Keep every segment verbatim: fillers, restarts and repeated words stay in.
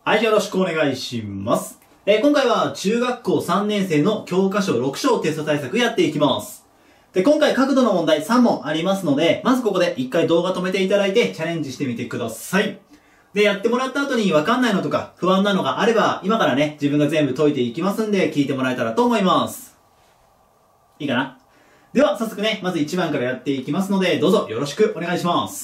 はい、よろしくお願いします。えー、今回は中学校さんねん生の教科書ろく章テスト対策やっていきます。で、今回角度の問題さん問ありますので、まずここで一回動画止めていただいてチャレンジしてみてください。で、やってもらった後にわかんないのとか不安なのがあれば、今からね、自分が全部解いていきますんで、聞いてもらえたらと思います。いいかな？では、早速ね、まずいちばんからやっていきますので、どうぞよろしくお願いします。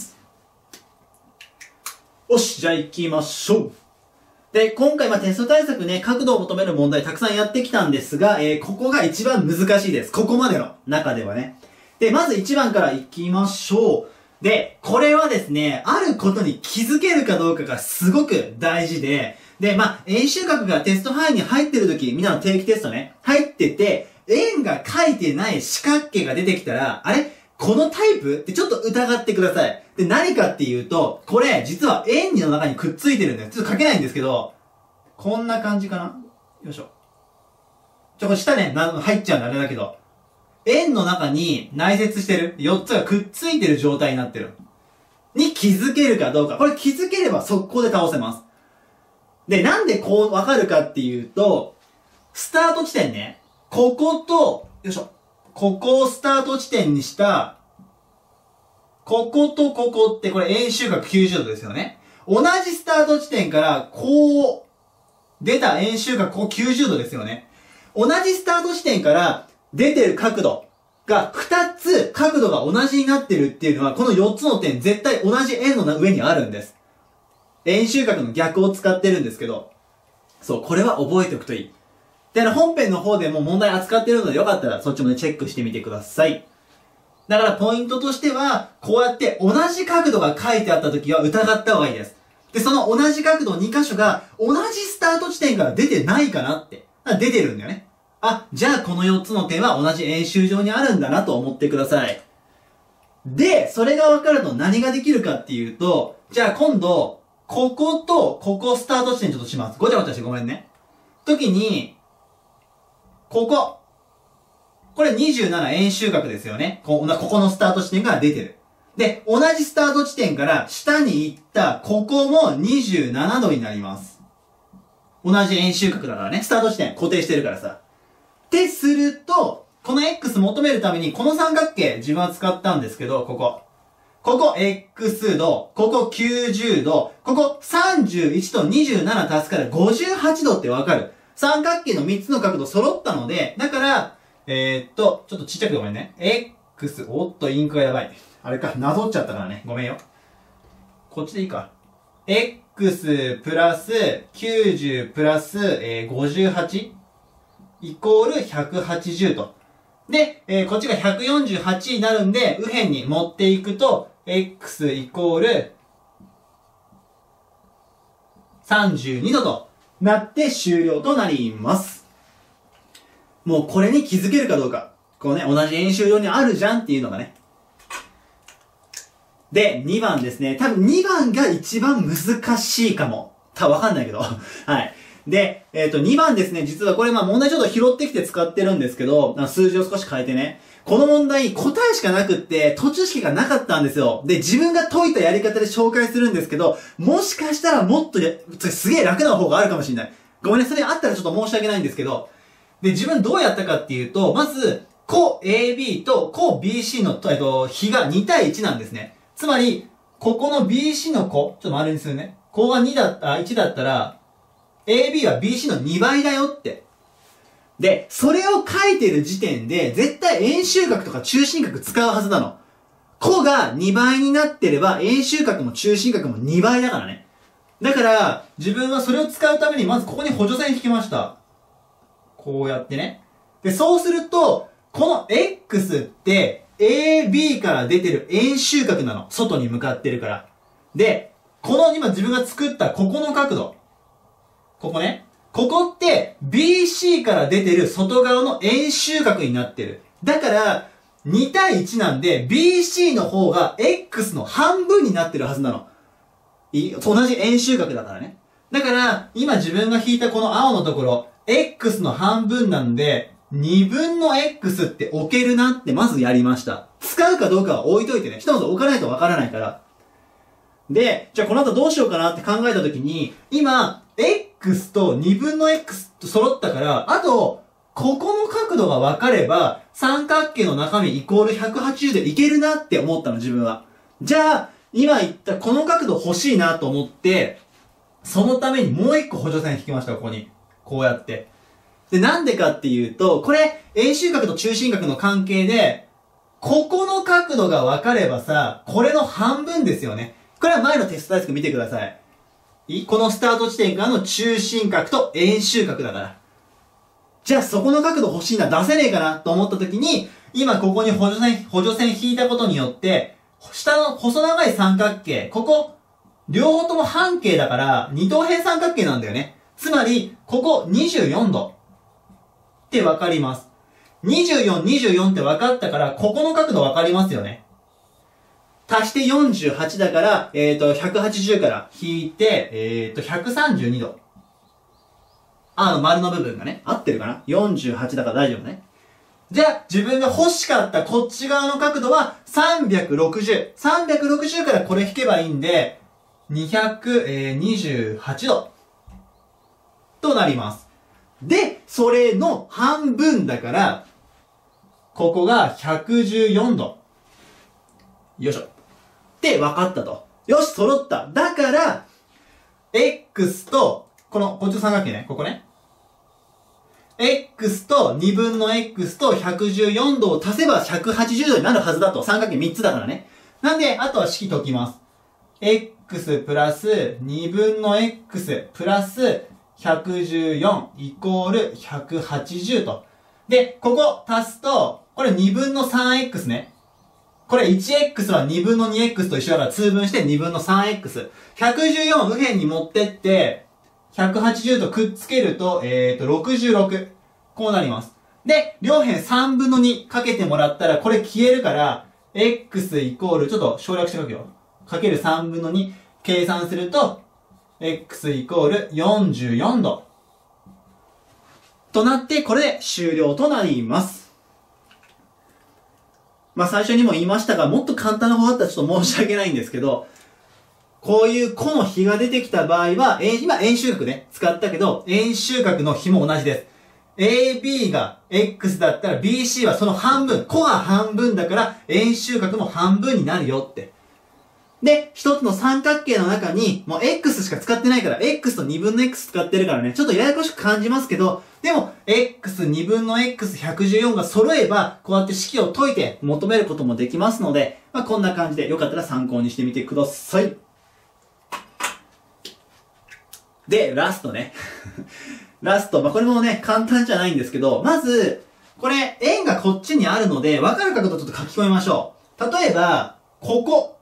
よし、じゃあ行きましょう。で、今回はテスト対策ね、角度を求める問題たくさんやってきたんですが、えー、ここが一番難しいです。ここまでの中ではね。で、まずいちばんから行きましょう。で、これはですね、あることに気づけるかどうかがすごく大事で、で、まあ、円周角がテスト範囲に入ってるとき、みんなの定期テストね、入ってて、円が書いてない四角形が出てきたら、あれこのタイプってちょっと疑ってください。で、何かっていうと、これ、実は円の中にくっついてるんです。ちょっと書けないんですけど、こんな感じかな？よいしょ。ちょ、これ下ね、入っちゃうんだ、あれだけど。円の中に内接してる。よっつがくっついてる状態になってる。に気づけるかどうか。これ気づければ速攻で倒せます。で、なんでこうわかるかっていうと、スタート地点ね、ここと、よいしょ。ここをスタート地点にした、こことここってこれ円周角きゅうじゅうどですよね。同じスタート地点から、こう、出た円周角ここきゅうじゅうどですよね。同じスタート地点から出てる角度がふたつ角度が同じになってるっていうのは、このよっつの点絶対同じ円の上にあるんです。円周角の逆を使ってるんですけど、そう、これは覚えておくといい。で、本編の方でも問題扱ってるのでよかったらそっちもねチェックしてみてください。だからポイントとしては、こうやって同じ角度が書いてあった時は疑った方がいいです。で、その同じ角度に箇所が同じスタート地点から出てないかなって。出てるんだよね。あ、じゃあこのよっつの点は同じ円周上にあるんだなと思ってください。で、それが分かると何ができるかっていうと、じゃあ今度、こことここスタート地点ちょっとします。ごちゃごちゃしてごめんね。時に、ここ。これにじゅうなな円周角ですよね。ここのスタート地点が出てる。で、同じスタート地点から下に行ったここもにじゅうななどになります。同じ円周角だからね。スタート地点固定してるからさ。ってすると、この X 求めるためにこの三角形自分は使ったんですけど、ここ。ここ X 度、ここきゅうじゅうど、ここさんじゅういちとにじゅうなな足すからごじゅうはちどってわかる。三角形のみっつの角度揃ったので、だから、えー、っと、ちょっとちっちゃくごめんね。X、おっとインクがやばい。あれか、なぞっちゃったからね。ごめんよ。こっちでいいか。X プラスきゅうじゅうプラス、えー、ごじゅうはちイコールひゃくはちじゅうと。で、えー、こっちがひゃくよんじゅうはちになるんで、右辺に持っていくと、X イコールさんじゅうにどとなって終了となります。もうこれに気づけるかどうか。こうね、同じ円周上にあるじゃんっていうのがね。で、にばんですね。多分にばんが一番難しいかも。た、わかんないけど。はい。で、えっと、にばんですね。実はこれまあ問題ちょっと拾ってきて使ってるんですけど、数字を少し変えてね。この問題答えしかなくって、途中式がなかったんですよ。で、自分が解いたやり方で紹介するんですけど、もしかしたらもっとや、すげえ楽な方があるかもしれない。ごめんね、それあったらちょっと申し訳ないんですけど、で、自分どうやったかっていうと、まず、こ エービー とこ ビーシー の、えっと、比がに対いちなんですね。つまり、ここの ビーシー のこ、ちょっと丸にするね。ここがにだった、いちだったら、エービー は ビーシー のにばいだよって。で、それを書いてる時点で、絶対円周角とか中心角使うはずなの。こがにばいになってれば、円周角も中心角もにばいだからね。だから、自分はそれを使うために、まずここに補助線引きました。こうやってね。で、そうすると、この X って、エービー から出てる円周角なの。外に向かってるから。で、この今自分が作ったここの角度。ここね。ここって ビーシー から出てる外側の円周角になってる。だから、に対いちなんで ビーシー の方が X の半分になってるはずなの。い同じ円周角だからね。だから、今自分が引いたこの青のところ、X の半分なんで、にぶんの X って置けるなってまずやりました。使うかどうかは置いといてね。ひとまず置かないとわからないから。で、じゃあこの後どうしようかなって考えたときに、今、 X とにぶんの X と揃ったから、あと、ここの角度が分かれば、三角形の中身イコールひゃくはちじゅうでいけるなって思ったの、自分は。じゃあ、今言ったこの角度欲しいなと思って、そのためにもう一個補助線引きました、ここに。こうやって。で、なんでかっていうと、これ、円周角と中心角の関係で、ここの角度が分かればさ、これの半分ですよね。これは前のテスト対策見てください。いこのスタート地点からの中心角と円周角だから。じゃあそこの角度欲しいな、出せねえかなと思った時に、今ここに補助線、補助線引いたことによって、下の細長い三角形、ここ、両方とも半径だから、二等辺三角形なんだよね。つまり、ここにじゅうよんどってわかります。にじゅうよん、にじゅうよんって分かったから、ここの角度分かりますよね。足してよんじゅうはちだから、えっと、ひゃくはちじゅうから引いて、えっと、ひゃくさんじゅうにど。あの、丸の部分がね、合ってるかな ?よんじゅうはち だから大丈夫ね。じゃあ、自分が欲しかったこっち側の角度はさんびゃくろくじゅう。さんびゃくろくじゅうからこれ引けばいいんで、にひゃくにじゅうはちど。となります。で、それの半分だから、ここがひゃくじゅうよんど。よいしょ。って分かったと。よし、揃った。だから、X と、この、こっちの三角形ね、ここね。X とにぶんの X とひゃくじゅうよんどを足せばひゃくはちじゅうどになるはずだと。三角形みっつだからね。なんで、あとは式解きます。X プラスにぶんの X プラスひゃくじゅうよんイコールひゃくはちじゅうと。で、ここ足すと、これにぶんの さんエックス ね。これ いちエックス はにぶんの にエックス と一緒だから通分してにぶんの さんエックス。ひゃくじゅうよんを右辺に持ってって、ひゃくはちじゅうとくっつけると、えーと、ろくじゅうろく。こうなります。で、両辺さんぶんのにかけてもらったら、これ消えるから、X イコール、ちょっと省略しておくよ。かけるさんぶんのに計算すると、X イコールよんじゅうよんど。となって、これで終了となります。まあ最初にも言いましたが、もっと簡単な方だったらちょっと申し訳ないんですけど、こういう弧の比が出てきた場合は、えー、今円周角ね、使ったけど、円周角の比も同じです。エービー が X だったら ビーシー はその半分、弧が半分だから円周角も半分になるよって。で、一つの三角形の中に、もう X しか使ってないから、X とにぶんの X 使ってるからね、ちょっとややこしく感じますけど、でも、Xにぶんの エックスひゃくじゅうよん が揃えば、こうやって式を解いて求めることもできますので、まあ、こんな感じでよかったら参考にしてみてください。で、ラストね。ラスト。まあ、これもね、簡単じゃないんですけど、まず、これ、円がこっちにあるので、わかる角度ちょっと書き込みましょう。例えば、ここ。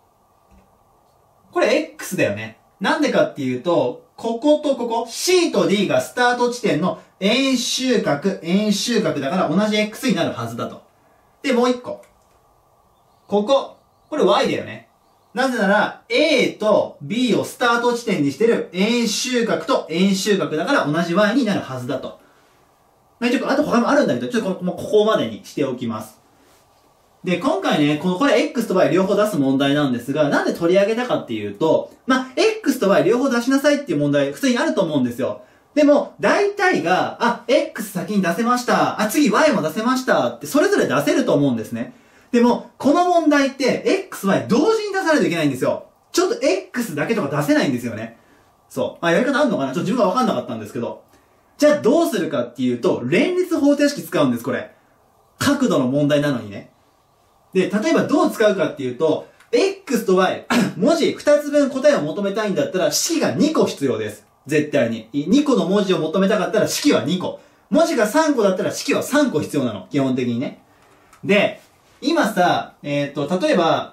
これ X だよね。なんでかっていうと、こことここ、C と D がスタート地点の円周角、円周角だから同じ X になるはずだと。で、もう一個。ここ。これ Y だよね。なぜなら、A と B をスタート地点にしてる円周角と円周角だから同じ Y になるはずだと。まあ、ちょっと、あと他もあるんだけど、ちょっとこの、ここまでにしておきます。で、今回ね、この、これ X と Y 両方出す問題なんですが、なんで取り上げたかっていうと、まあ、X と Y 両方出しなさいっていう問題、普通にあると思うんですよ。でも、大体が、あ、X 先に出せました。あ、次 Y も出せました。って、それぞれ出せると思うんですね。でも、この問題って、X、Y 同時に出さないといけないんですよ。ちょっと X だけとか出せないんですよね。そう。まあ、やり方あるのかなちょっと自分がわかんなかったんですけど。じゃあどうするかっていうと、連立方程式使うんです、これ。角度の問題なのにね。で、例えばどう使うかっていうと、X と Y、文字ふたつぶん答えを求めたいんだったら、式がにこ必要です。絶対に。にこの文字を求めたかったら、式はにこ。文字がさんこだったら、式はさんこ必要なの。基本的にね。で、今さ、えっと、例えば、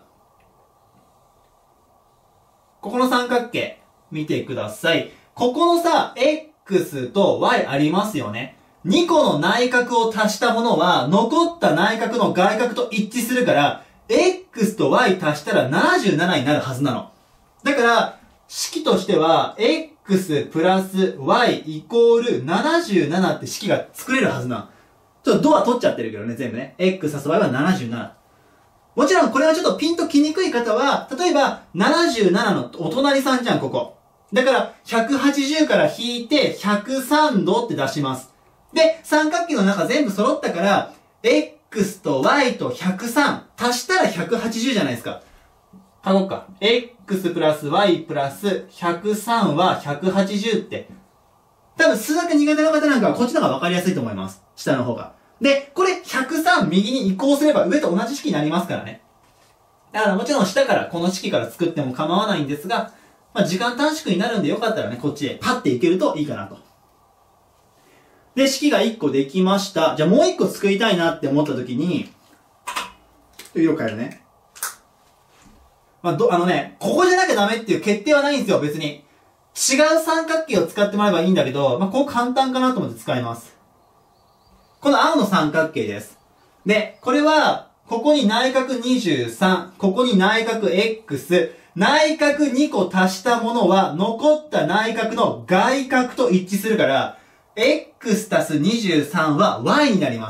ここの三角形、見てください。ここのさ、X と Y ありますよね。にこの内角を足したものは、残った内角の外角と一致するから、X と Y 足したらななじゅうななになるはずなの。だから、式としては、X プラス Y イコールななじゅうななって式が作れるはずなの。ちょっとドは取っちゃってるけどね、全部ね。X 足す Y はななじゅうなな。もちろんこれはちょっとピンときにくい方は、例えばななじゅうななのお隣さんじゃん、ここ。 だから、ひゃくはちじゅうから引いて、ひゃくさんどって出します。で、三角形の中全部揃ったから、x と y とひゃくさん足したらひゃくはちじゅうじゃないですか。書こうか。x プラス y プラスひゃくさんはひゃくはちじゅうって。多分数学苦手な方なんかはこっちの方が分かりやすいと思います。下の方が。で、これひゃくさん右に移行すれば上と同じ式になりますからね。だからもちろん下からこの式から作っても構わないんですが、まあ時間短縮になるんでよかったらね、こっちへパッていけるといいかなと。で、式がいっこできました。じゃあもういっこ作りたいなって思った時に、色変えるね。まあ、ど、あのね、ここじゃなきゃダメっていう決定はないんですよ、別に。違う三角形を使ってもらえばいいんだけど、まあ、ここ簡単かなと思って使います。この青の三角形です。で、これは、ここに内角にじゅうさん、ここに内角 X、内角にこ足したものは、残った内角の外角と一致するから、X 足すにじゅうさんは Y になります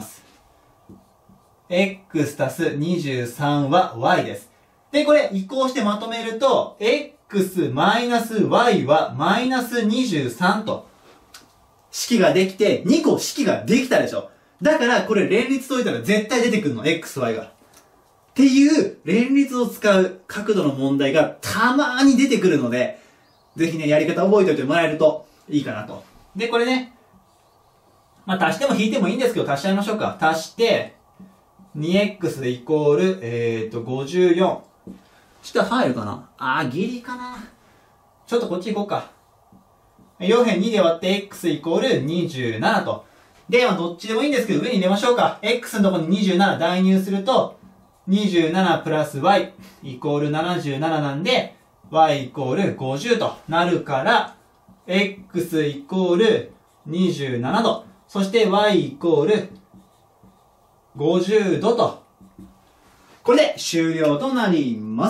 。X 足すにじゅうさんは Y です。で、これ移行してまとめると、X マイナス Y はマイナスにじゅうさんと、式ができて、にこ式ができたでしょ。だから、これ連立解いたら絶対出てくるの、X、Y が。っていう、連立を使う角度の問題がたまーに出てくるので、ぜひね、やり方覚えておいてもらえるといいかなと。で、これね、まあ、足しても引いてもいいんですけど、足しちゃいましょうか。足して、にエックス でイコール、えーと、ごじゅうよん。下入るかなあー、ギリかな。ちょっとこっち行こうか。両辺にで割って x イコールにじゅうななと。で、まあどっちでもいいんですけど、上に入れましょうか。x のところににじゅうなな代入すると、にじゅうななプラス y イコールななじゅうなななんで、y イコールごじゅうとなるから、x イコールにじゅうななど。そして y イコールごじゅうどと。これで終了となります。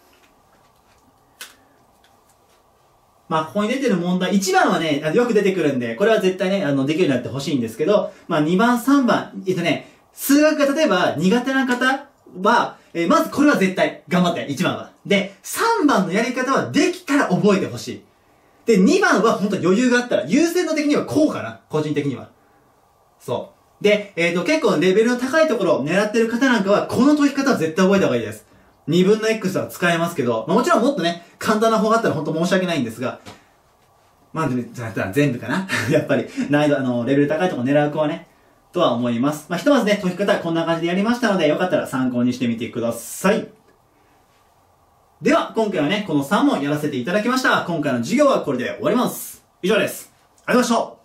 まあ、ここに出てる問題、いちばんはね、よく出てくるんで、これは絶対ね、あの、できるようになってほしいんですけど、まあ、にばん、さんばん、えっとね、数学が例えば苦手な方は、えー、まずこれは絶対頑張って、いちばんは。で、さんばんのやり方はできたら覚えてほしい。で、にばんは本当余裕があったら、優先度的にはこうかな、個人的には。そう。で、えっと、結構レベルの高いところを狙ってる方なんかは、この解き方は絶対覚えた方がいいです。にぶんの X は使えますけど、まあ、もちろんもっとね、簡単な方があったら本当申し訳ないんですが、まあ、全部かなやっぱり、難易度、あの、レベル高いところ狙う子はね、とは思います。まあ、ひとまずね、解き方はこんな感じでやりましたので、よかったら参考にしてみてください。では、今回はね、このさん問やらせていただきました。今回の授業はこれで終わります。以上です。ありがとうございました。